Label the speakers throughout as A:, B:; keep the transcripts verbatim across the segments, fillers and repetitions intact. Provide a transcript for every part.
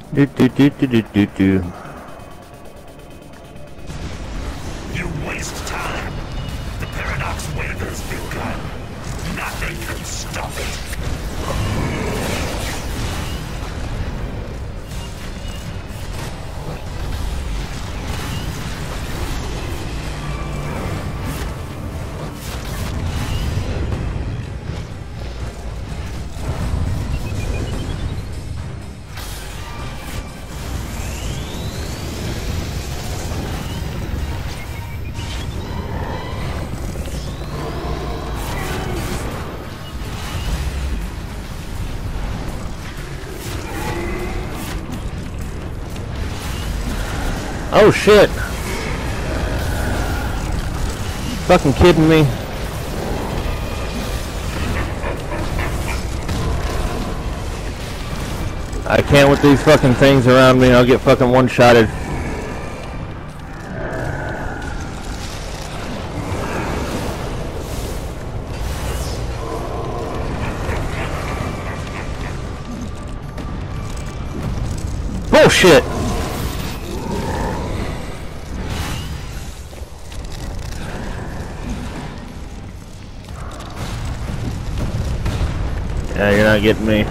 A: Do do do do do do do.
B: You waste time. The paradox wave has begun. Nothing can stop it.
A: Oh shit! Fucking kidding me? I can't with these fucking things around me. I'll get fucking one-shotted. Bullshit! Yeah, you're not getting me.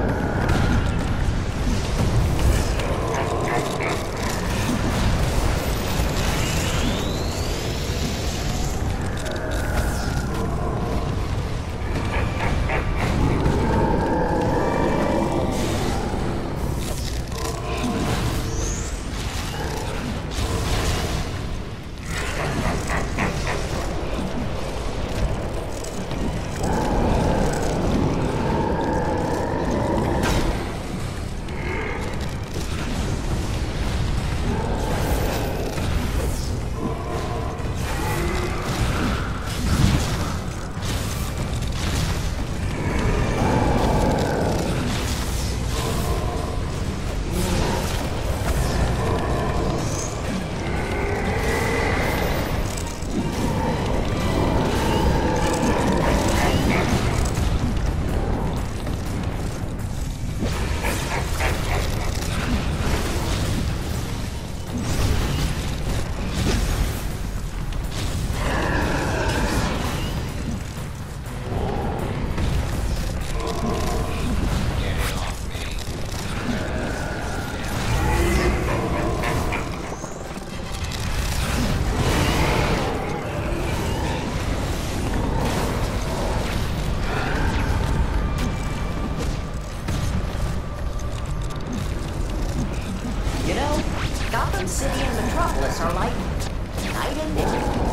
C: You know, Gotham City and Metropolis are like night and day.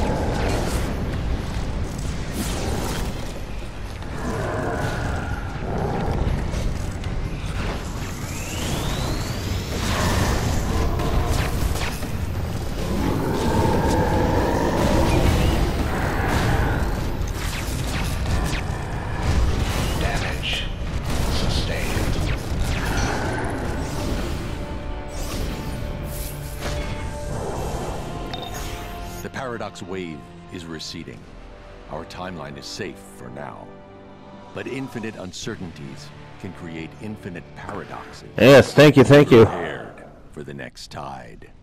D: The paradox wave is receding. Our timeline is safe for now. But infinite uncertainties can create infinite paradoxes.
A: Yes, thank you, thank you.
D: Prepared for the next tide.